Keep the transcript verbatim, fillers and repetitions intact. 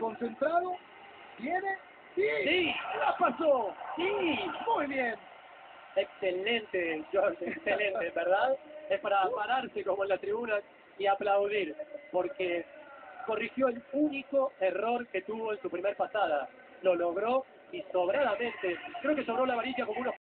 concentrado, viene, sí, ¡Sí! la pasó, ¡Sí! muy bien. Excelente, George, excelente, ¿verdad? Es para pararse como en la tribuna y aplaudir, porque corrigió el único error que tuvo en su primer pasada. Lo logró y sobradamente. Creo que sobró la varilla como unos